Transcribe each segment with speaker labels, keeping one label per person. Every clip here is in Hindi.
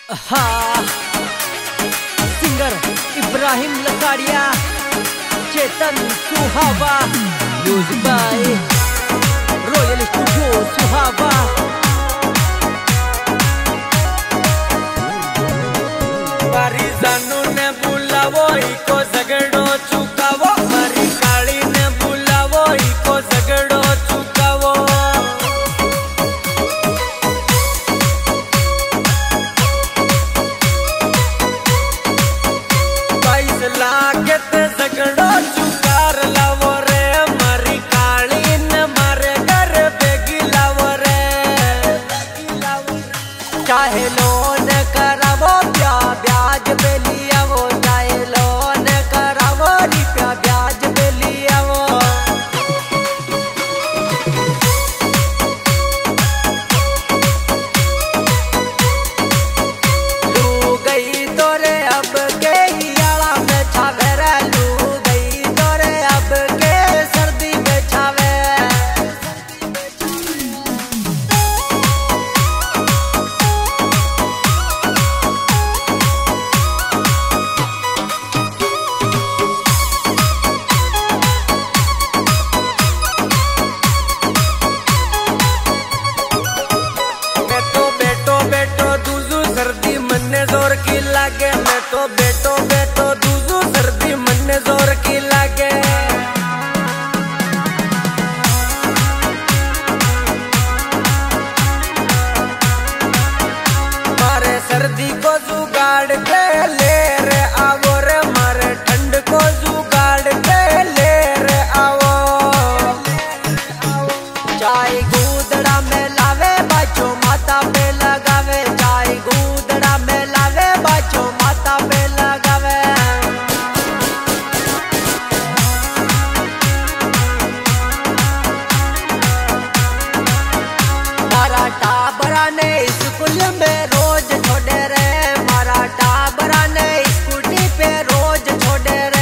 Speaker 1: हाँ, singer Ibrahim Lasadiya, Chetan Suhawa, music by Royal Studio Suhawa.
Speaker 2: मारी जानू ने बुलावो इको झगड़ो चुकावो, मारी काली ने बुलावो इको झगड़ो चुकावो। लागे ते झगड़ो चुकार लावो रे, मारी काली ने मारे घर बेगी लावो रे। चाहे लोन करावो प्या ब्याज पे लियावो, चाहे लोन करावो रिप्या ब्याज पे लियावो। लू गई तोरे अब के सर्दी मन्ने जोर की लागे, मैं तो बेटो बेटो दूजू सर्दी मन्ने जोर की लागे। मारे सर्दी को जुगाड़ के ले रे आवो रे, मारे ठंड को जुगाड़ के ले रे आवो। चाय गूदड़ा में लावे बाचो माता पे लगावे, चाय गूदड़ा में लावे बाचो माता पे लगावे। मारा टाबरा ने स्कूल में रोज छोड़े रे, मारा टाबरा ने स्कूटी पे रोज छोड़े रे।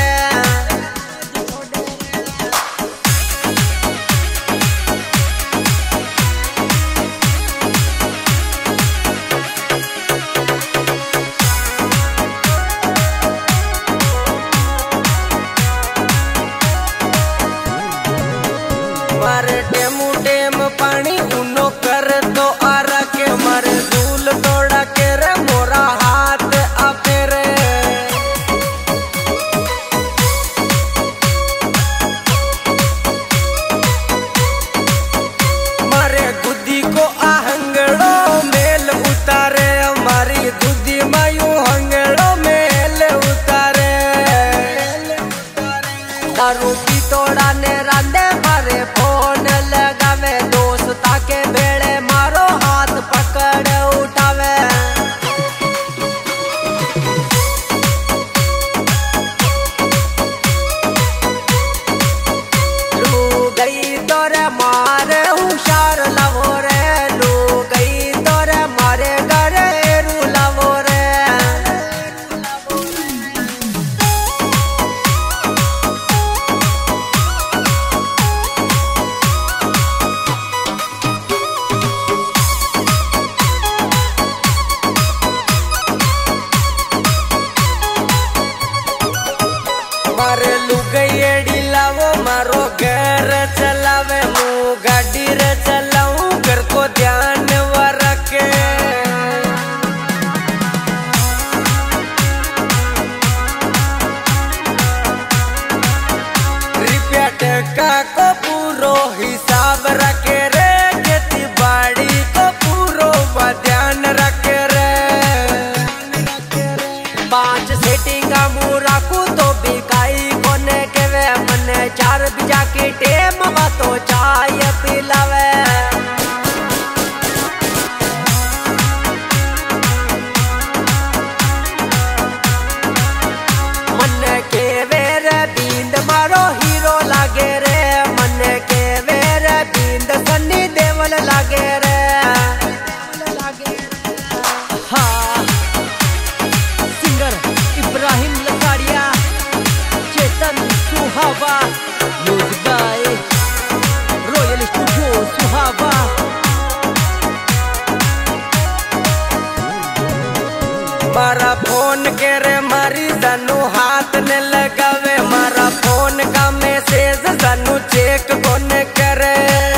Speaker 2: मारे टेमू टेम पानी उनो कर दो आरा के, मारे धूल तोड़ा के रे मोरा हाथ आपे रे। मारे गुद्दी को आहंगड़ो मेल उतारे, मारी गुद्दी मायू हंगड़ो मेल उतारे। दारू की तोड़ा ने रांदे मारे फोन लगावे, दोस्ता के बेड़े मारो हाथ पकड़ उठावे। लू गई तोरे मारे हुशार लवो रे, लू गई तोरे मारे घरे रू लवो रे। मारे लुगैडी लावो मारो घर चलावे, मुँह गाड़ी रे चलाऊं घर को ध्यान व रखे। रुपया टका को पूरो हिसाब रखे रे, खेती बाड़ी को पूरो ध्यान रखे रे। 5 सेटिंग मुँह राखू तो बिकाई कोने के वे, मने 4 बीजा की टेम तो चाय पिलावे। मने के वेर बींद मारो हीरो लागे रे, मने के वेर बींद सन्नी देवल लागे रे।
Speaker 1: हाँ, singer Ibrahim Lasadiya, Chetan Suhawa, music by Royal Studio.
Speaker 2: मारा फोन के रे मारी जानू हाथ ने लगावे, मारा फोन का मैसेज जानू चेक कौन करे।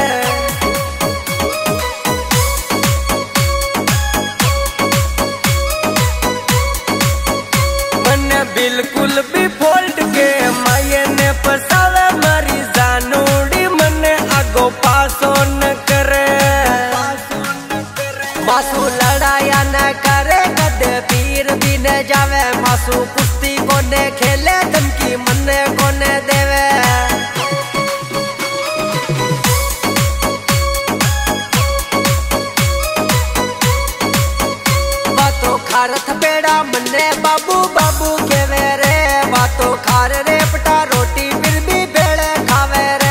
Speaker 2: मने बिल्कुल भी फोल्ड के माये ने फसावे, मारी जानूड़ी मने आगो पासो न करे।
Speaker 1: मासू लड़ाया न करे कदे पीर भी न जावे, मासू कुश्ती कोने खेले धमकी मन्ने कोने देवे। बातो खारत पेड़ा मन्ने बाबू बाबू केवे रे, बातो खार रे पटा रोटी फिर भी बेड़े खावे रे।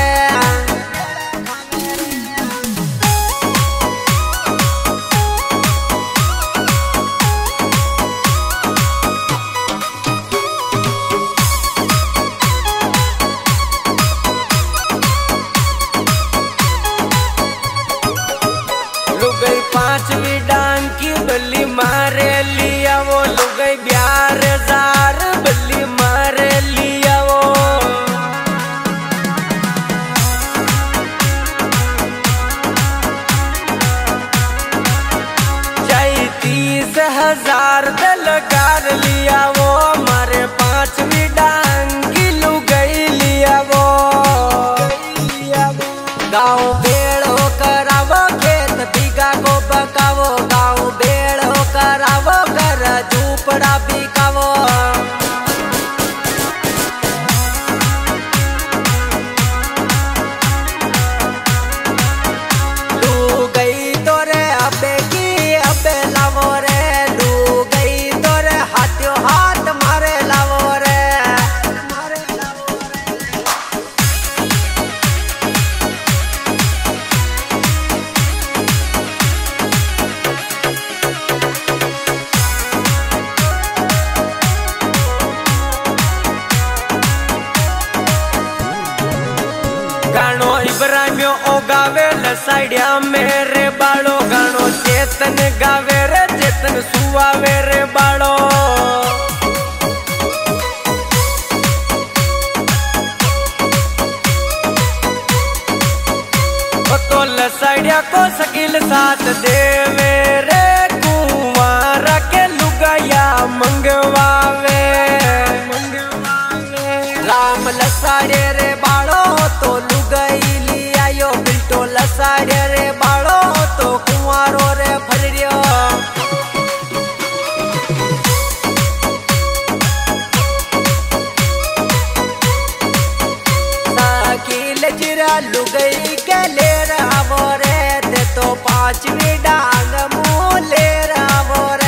Speaker 2: लुगई 5वीं डांग की बल्ली मारे लिया वो, लुगई 11,000 बल्ली मारे लिया वो। चाहे 30,000 दलगार लिया वो, मारे 5वीं डांग की लुगई लिया वो।
Speaker 1: गाँव भेड़ हो करावो खेत बीघा को बकावो, गाँव भेड़ हो करावो घर झूपड़ा बिकावो। लू गई तोरे अबे की अबे लावो रे, लू गई तोरे हाथों हाथ मारे लावो रे।
Speaker 2: गानो इब्राहिम ओ गावे लसाइडिया मेरे बाड़ो, गानो चेतन गावे रे चेतन सुवावे रे बाड़ो। तो लसाइडिया को सकील साथ देवे रे, कुंवारा के लुगाया मंगवावे।
Speaker 1: राम लसाड़े रे बाड़ो तो लुगाई लिया यो, बिल्टो लसाड़े रे बाड़ो तो कुंवारो रे फरियो। साकिल चिरा लुगाई के ले रहा रे, ते तो 5वीं डांग मुँह ले रहा रे।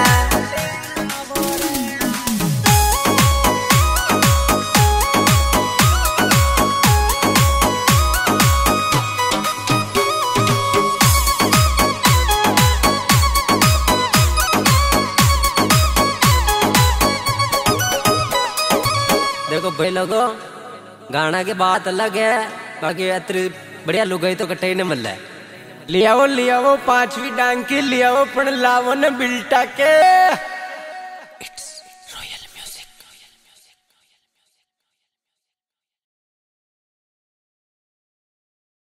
Speaker 2: देखो भाई लोगो, गाना के बात अलग है, बाकी अत्र बढ़िया लुगाई तो कटे ही नहीं मिल रहा है। लियाओ 5वीं डांग की लियाओ पण लावो न बिल्टा के।